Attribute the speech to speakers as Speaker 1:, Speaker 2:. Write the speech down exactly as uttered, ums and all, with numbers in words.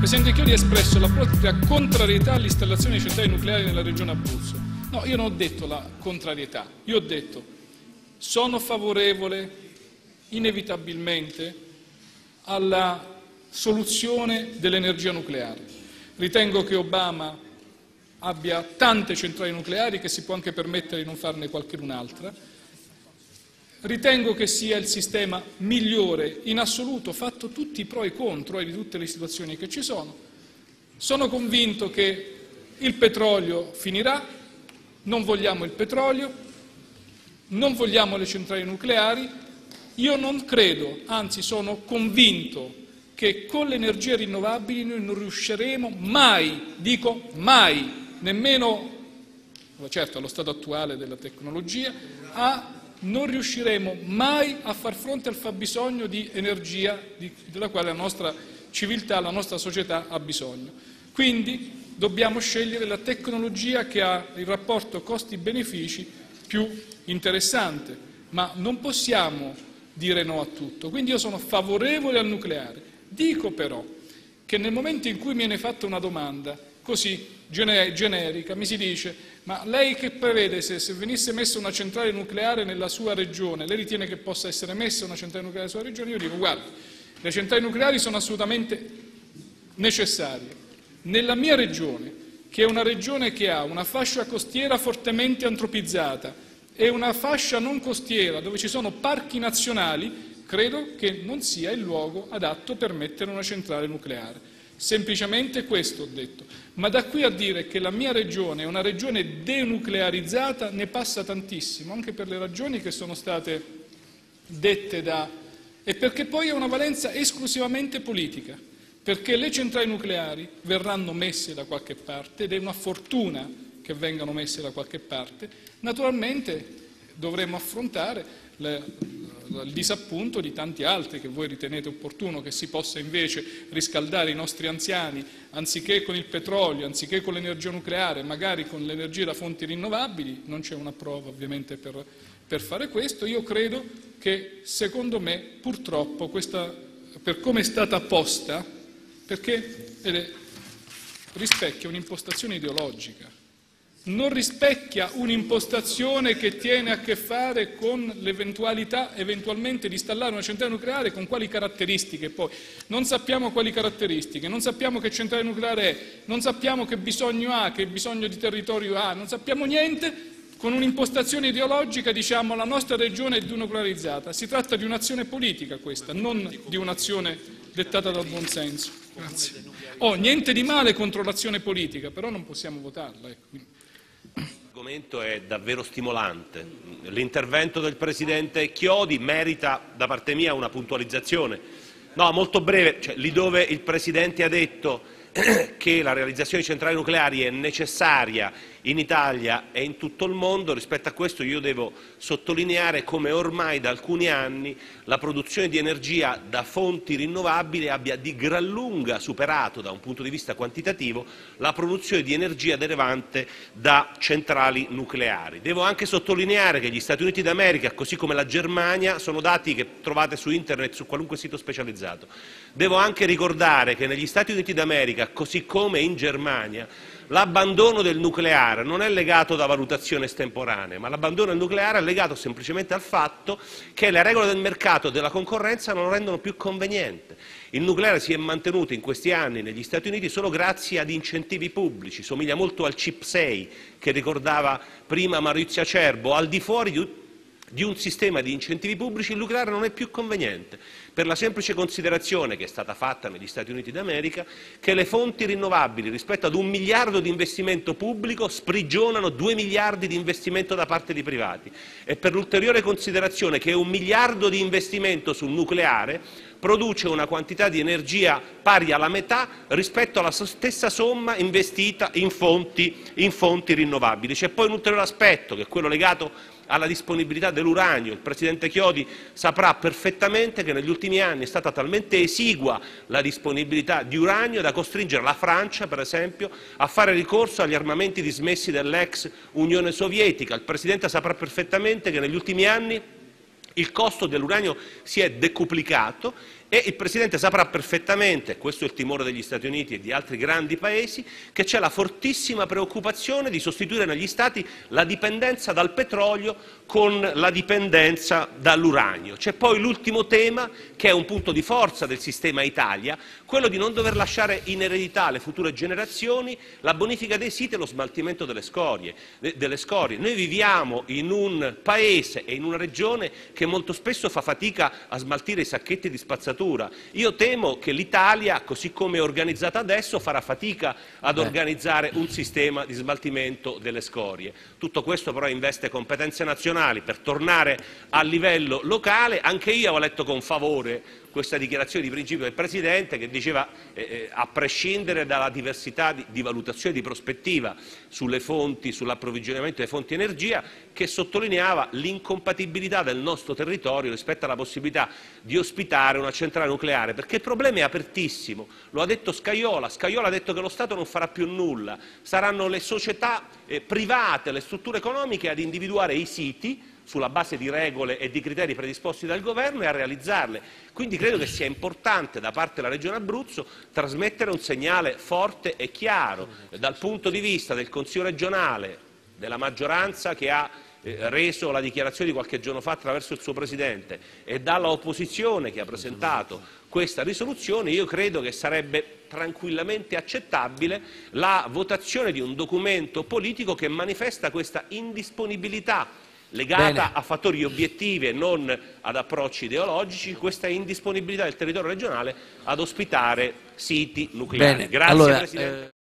Speaker 1: Presidente Chiodi ha espresso la propria contrarietà all'installazione di centrali nucleari nella regione Abruzzo. No, io non ho detto la contrarietà, io ho detto sono favorevole inevitabilmente alla soluzione dell'energia nucleare. Ritengo che Obama abbia tante centrali nucleari che si può anche permettere di non farne qualcun'altra. Ritengo che sia il sistema migliore in assoluto, fatto tutti i pro e i contro di tutte le situazioni che ci sono. Sono convinto che il petrolio finirà, non vogliamo il petrolio, non vogliamo le centrali nucleari. Io non credo, anzi sono convinto che con le energie rinnovabili noi non riusciremo mai, dico mai, nemmeno, certo allo stato attuale della tecnologia, a non riusciremo mai a far fronte al fabbisogno di energia di, della quale la nostra civiltà, la nostra società ha bisogno. Quindi dobbiamo scegliere la tecnologia che ha il rapporto costi-benefici più interessante, ma non possiamo dire no a tutto. Quindi io sono favorevole al nucleare. Dico però che nel momento in cui mi viene fatta una domanda così generica, mi si dice ma lei che prevede se, se venisse messa una centrale nucleare nella sua regione, lei ritiene che possa essere messa una centrale nucleare nella sua regione? Io dico guarda, le centrali nucleari sono assolutamente necessarie. Nella mia regione, che è una regione che ha una fascia costiera fortemente antropizzata e una fascia non costiera dove ci sono parchi nazionali, credo che non sia il luogo adatto per mettere una centrale nucleare. Semplicemente questo ho detto, ma da qui a dire che la mia regione è una regione denuclearizzata ne passa tantissimo, anche per le ragioni che sono state dette da... e perché poi ha una valenza esclusivamente politica, perché le centrali nucleari verranno messe da qualche parte ed è una fortuna che vengano messe da qualche parte, naturalmente dovremo affrontare le, il disappunto di tanti altri che voi ritenete opportuno che si possa invece riscaldare i nostri anziani anziché con il petrolio, anziché con l'energia nucleare, magari con l'energia da fonti rinnovabili. Non c'è una prova ovviamente per, per fare questo. Io credo che secondo me purtroppo questa, per come è stata posta, perché vede, rispecchia un'impostazione ideologica, non rispecchia un'impostazione che tiene a che fare con l'eventualità eventualmente di installare una centrale nucleare, con quali caratteristiche poi. Non sappiamo quali caratteristiche, non sappiamo che centrale nucleare è, non sappiamo che bisogno ha, che bisogno di territorio ha, non sappiamo niente. Con un'impostazione ideologica diciamo la nostra regione è denuclearizzata. Si tratta di un'azione politica questa, non di un'azione dettata dal buonsenso. Grazie. Oh, niente di male contro l'azione politica, però non possiamo votarla. Ecco.
Speaker 2: L'argomento è davvero stimolante. L'intervento del Presidente Chiodi merita da parte mia una puntualizzazione. No, molto breve, cioè, lì dove il Presidente ha detto che la realizzazione di centrali nucleari è necessaria in Italia e in tutto il mondo, rispetto a questo io devo sottolineare come ormai da alcuni anni la produzione di energia da fonti rinnovabili abbia di gran lunga superato da un punto di vista quantitativo la produzione di energia derivante da centrali nucleari. Devo anche sottolineare che gli Stati Uniti d'America, così come la Germania, sono dati che trovate su internet, su qualunque sito specializzato. Devo anche ricordare che negli Stati Uniti d'America, così come in Germania, l'abbandono del nucleare non è legato da valutazioni estemporanee, ma l'abbandono del nucleare è legato semplicemente al fatto che le regole del mercato e della concorrenza non lo rendono più conveniente. Il nucleare si è mantenuto in questi anni negli Stati Uniti solo grazie ad incentivi pubblici, somiglia molto al CIP sei che ricordava prima Maurizio Acerbo, al di fuori di di un sistema di incentivi pubblici il nucleare non è più conveniente, per la semplice considerazione che è stata fatta negli Stati Uniti d'America che le fonti rinnovabili rispetto ad un miliardo di investimento pubblico sprigionano due miliardi di investimento da parte di privati e per l'ulteriore considerazione che un miliardo di investimento sul nucleare produce una quantità di energia pari alla metà rispetto alla stessa somma investita in fonti, in fonti rinnovabili. C'è poi un ulteriore aspetto che è quello legato alla disponibilità dell'uranio. Il Presidente Chiodi saprà perfettamente che negli ultimi anni è stata talmente esigua la disponibilità di uranio da costringere la Francia, per esempio, a fare ricorso agli armamenti dismessi dell'ex Unione Sovietica. Il Presidente saprà perfettamente che negli ultimi anni il costo dell'uranio si è decuplicato E il Presidente saprà perfettamente, questo è il timore degli Stati Uniti e di altri grandi paesi, che c'è la fortissima preoccupazione di sostituire negli Stati la dipendenza dal petrolio con la dipendenza dall'uranio. C'è poi l'ultimo tema, che è un punto di forza del sistema Italia, quello di non dover lasciare in eredità alle future generazioni la bonifica dei siti e lo smaltimento delle scorie. Delle scorie. Noi viviamo in un paese e in una regione che molto spesso fa fatica a smaltire i sacchetti di spazzatura. Io temo che l'Italia, così come è organizzata adesso, farà fatica ad Beh. organizzare un sistema di smaltimento delle scorie. Tutto questo però investe competenze nazionali. Per tornare a livello locale, anche io ho letto con favore questa dichiarazione di principio del Presidente che diceva, eh, a prescindere dalla diversità di, di valutazione di prospettiva sulle fonti, sull'approvvigionamento delle fonti di energia, che sottolineava l'incompatibilità del nostro territorio rispetto alla possibilità di ospitare una centrale nucleare, perché il problema è apertissimo. Lo ha detto Scajola, Scajola ha detto che lo Stato non farà più nulla, saranno le società eh, private, le strutture economiche ad individuare i siti sulla base di regole e di criteri predisposti dal Governo e a realizzarle. Quindi credo che sia importante da parte della Regione Abruzzo trasmettere un segnale forte e chiaro dal punto di vista del Consiglio regionale, della maggioranza che ha eh, reso la dichiarazione di qualche giorno fa attraverso il suo Presidente e dalla opposizione che ha presentato questa risoluzione. Io credo che sarebbe tranquillamente accettabile la votazione di un documento politico che manifesta questa indisponibilità legata Bene. a fattori obiettivi e non ad approcci ideologici, questa indisponibilità del territorio regionale ad ospitare siti nucleari.
Speaker 3: Bene.
Speaker 2: Grazie
Speaker 3: allora,
Speaker 2: Presidente.
Speaker 3: Eh...